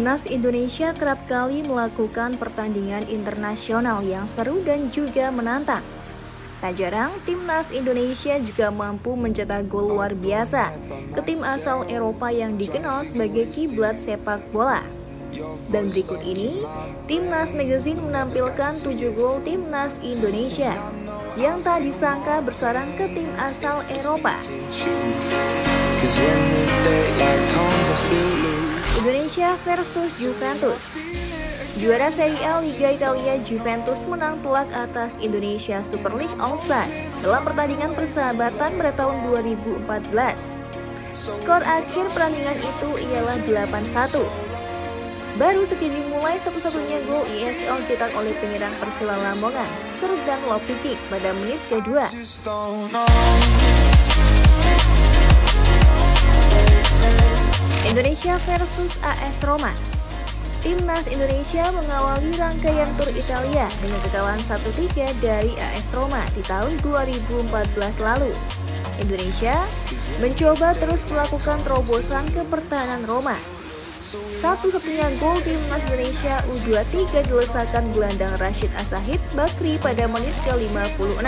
Timnas Indonesia kerap kali melakukan pertandingan internasional yang seru dan juga menantang. Tak jarang, Timnas Indonesia juga mampu mencetak gol luar biasa ke tim asal Eropa yang dikenal sebagai kiblat sepak bola. Dan berikut ini, Timnas Magazine menampilkan 7 gol Timnas Indonesia yang tak disangka bersarang ke tim asal Eropa. Indonesia versus Juventus. Juara Serie A Liga Italia, Juventus menang telak atas Indonesia Super League All-Star dalam pertandingan persahabatan pada tahun 2014. Skor akhir pertandingan itu ialah 8-1. Baru saja dimulai satu-satunya gol ISL dicetak oleh penyerang Persela Lamongan, Serdang Lopetegui pada menit kedua. Indonesia versus AS Roma. Timnas Indonesia mengawali rangkaian tur Italia dengan kekalahan 1-3 dari AS Roma di tahun 2014 lalu. Indonesia mencoba terus melakukan terobosan ke pertahanan Roma. Satu-satunya gol Timnas Indonesia U23 dilesakan gelandang Rashid Asahid Bakri pada menit ke-56.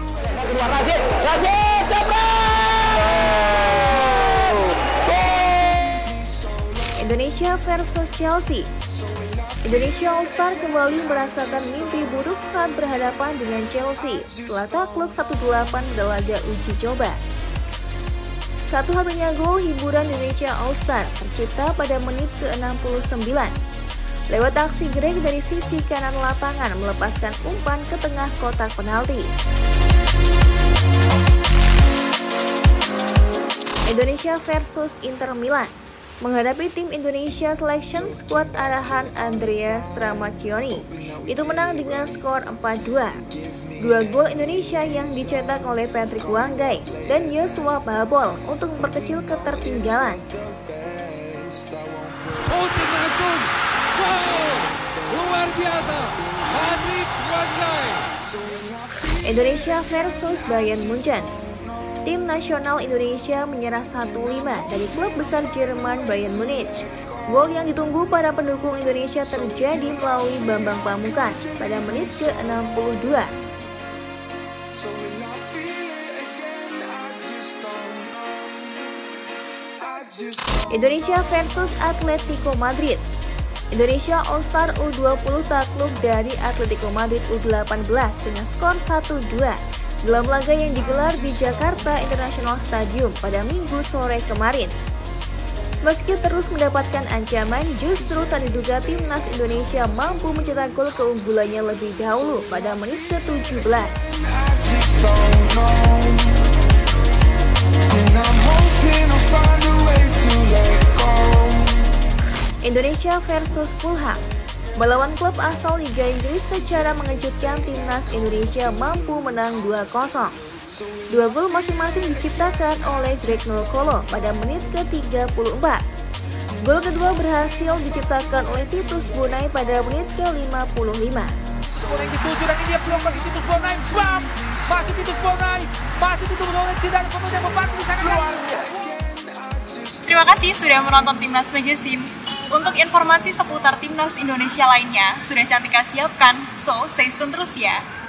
Indonesia versus Chelsea. Indonesia All-Star kembali merasakan mimpi buruk saat berhadapan dengan Chelsea setelah takluk 1-8 pada laga uji coba. Satu-satunya gol hiburan Indonesia All-Star tercipta pada menit ke-69 lewat aksi Greg dari sisi kanan lapangan melepaskan umpan ke tengah kotak penalti. Indonesia versus Inter Milan. Menghadapi tim Indonesia Selection Squad arahan Andrea Stramaccioni, itu menang dengan skor 4-2. Dua gol Indonesia yang dicetak oleh Patrick Wanggai dan Joshua Babol untuk memperkecil ketertinggalan. Shooting langsung, wow, luar biasa, Patrick Wanggai. Indonesia versus Bayern Munchen. Tim nasional Indonesia menyerah 1-5 dari klub besar Jerman Bayern Munich. Gol yang ditunggu para pendukung Indonesia terjadi melalui Bambang Pamungkas pada menit ke-62. Indonesia versus Atletico Madrid. Indonesia All-Star U20 takluk dari Atletico Madrid U18 dengan skor 1-2 dalam laga yang digelar di Jakarta International Stadium pada Minggu sore kemarin. Meski terus mendapatkan ancaman, justru tak diduga Timnas Indonesia mampu mencetak gol keunggulannya lebih dahulu pada menit ke-17. Indonesia versus Fulham. Melawan klub asal Liga Inggris secara mengejutkan, Timnas Indonesia mampu menang 2-0. Dua gol masing-masing diciptakan oleh Greg Nurkolo pada menit ke-34. Gol kedua berhasil diciptakan oleh Titus Bonai pada menit ke-55. Yang dituju dan ini dia peluang bagi Titus Bonai, bam! Masih Titus Bonai, tidak kemudian membantu di sana. Terima kasih sudah menonton Timnas Magazine. Untuk informasi seputar Timnas Indonesia lainnya, sudah Cantika siapkan, so stay tune terus ya.